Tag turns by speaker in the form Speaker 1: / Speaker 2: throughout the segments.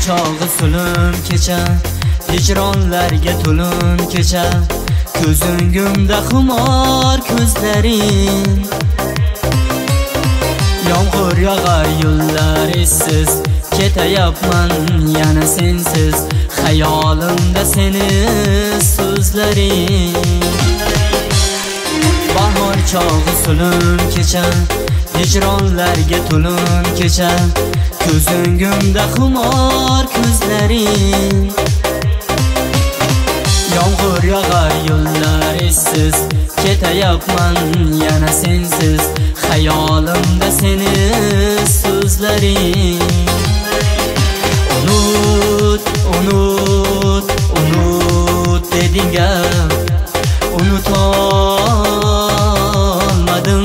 Speaker 1: chog'i sulim kecha, hijronlarga to'lin kecha. Ko'z o'ngimda xumor ko'zlaring, yomg'ir yog'ar yo'llar essiz, ketayapman yana sensiz, xayolimda seni so'zlaring. Bahor chog'i sulim kecha, hijronlarga to'lin kecha. Ko'z o'ngimda xumor ko'zlaring, yomg'ir yog'ar yo'llar essiz, ketayapman yana sensiz, xayolimda seni so'zlaring. Unut, unut, unut deding-a, unutolmadim.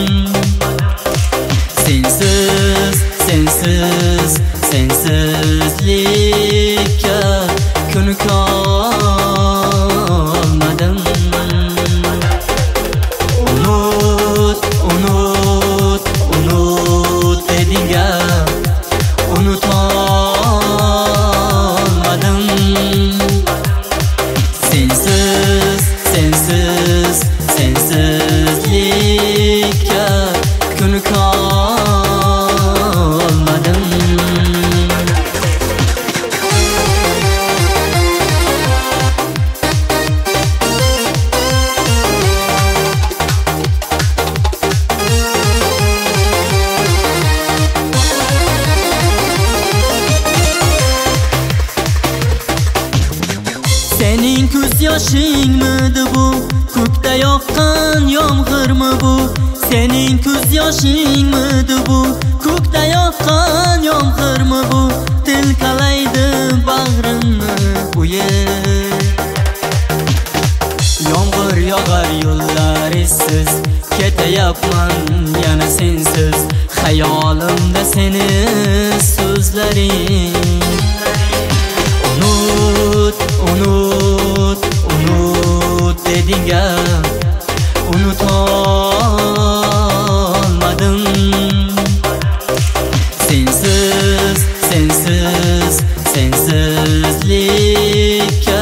Speaker 1: Sensiz, sensiz, sensizlikka ko'nikolmadim. Unut, unut, unut deding-a, unutolmadim. Sensiz, sensiz, sensizlikka ko'nikolmadim. Sening ko'z yoshingmidi bu, ko'kda yoqqan yomg'irmi bu? Sening ko'z yoshingmidi bu, ko'kda yoqqan yomg'irmi bu? Tilkalaydi bag'rimni uyib, yomg'ir yog'ar yo'llar essiz, ketayapman yana sensiz, xayolimda seni so'zlaring. Unut, unut, unut deding-a, unutolmadim. Sensiz, sensiz, sensizlikka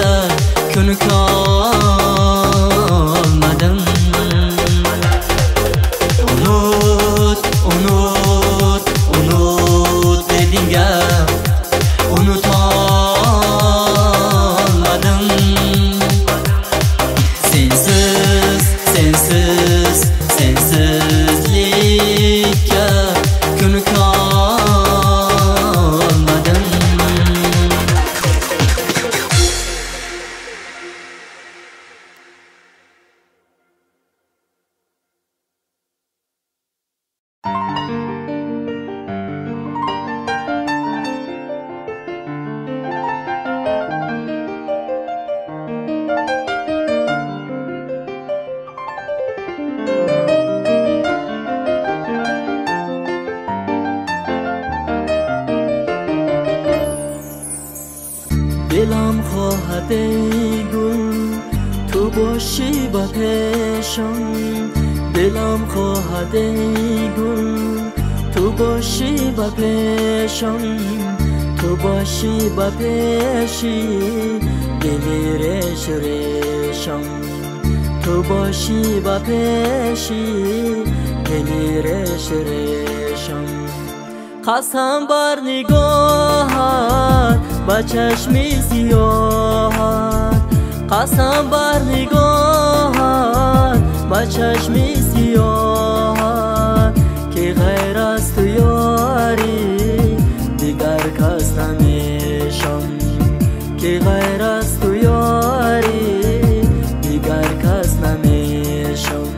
Speaker 1: ko'nikolmadim. Unut, unut, unut deding-a, unutolmadim. Sensiz, sensiz, sensizlikka ko'nikolmadim. دلم خواهد ای گل تو باشی با پیشم، دلم خواهد ای گل تو باشی با پیشم، تو باشی با پیشی دلی ریش ریشم، تو باشی با پیشی دلی ریش ریشم. قسم بر نگاهت با چشمی سیاهت، قسم بر نگاهت با چشمی سیاهت، که غیر از تو یاری دیگر کس نمیشم، که غیر از تو یاری دیگر کس نمیشم.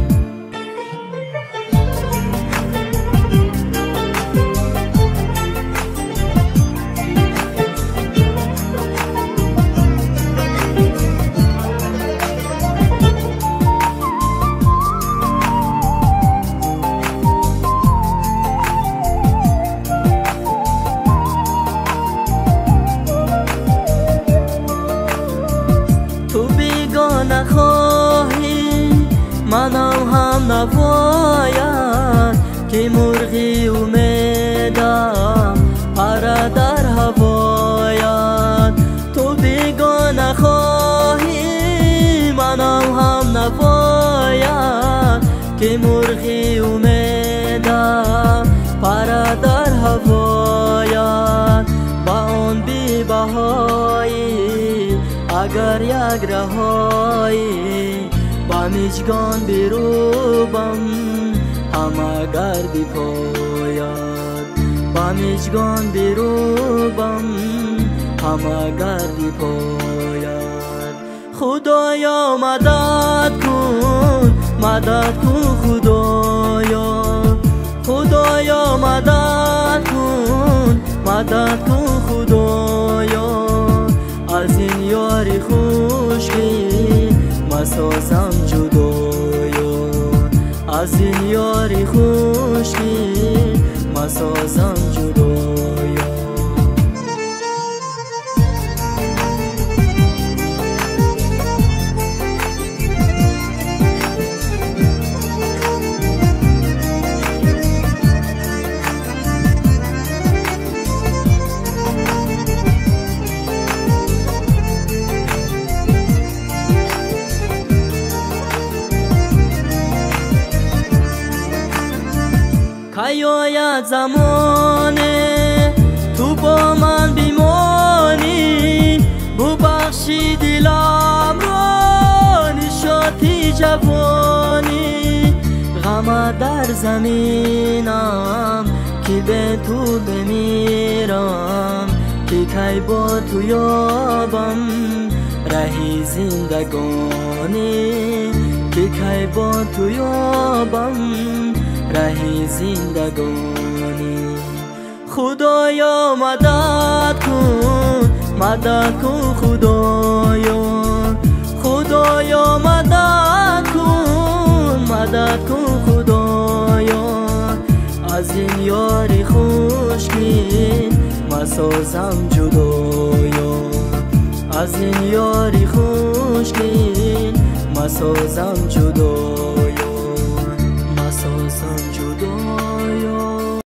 Speaker 1: منم هم نباید که مرغی امیدم پره در هوا. که مرغی امیدم پرد در هوایت با آن بی بهایی اگر یک رهایی با میجگان بروبم همه گردی پاید با میجگان بروبم همه گردی پاید خدایا مدد کن خدایا خدایا مدد کن خدایا از این یاری خشکی مسازم جدایا از این یاری خشکی مسازم جدایا کایاید زمانه تو با من بیمانی ببخشی دلم را نشاطی جوانی غم در زمینم که به تو بمیرم که کی با تو یابم رهی زندگانی که کی با تو یابم رهی زندگانی خدایا مدد کن خدایا خدایا مدد کن خدایا از این یاری خشکی مسازم جدایا از این یاری خشکی مسازم جدایا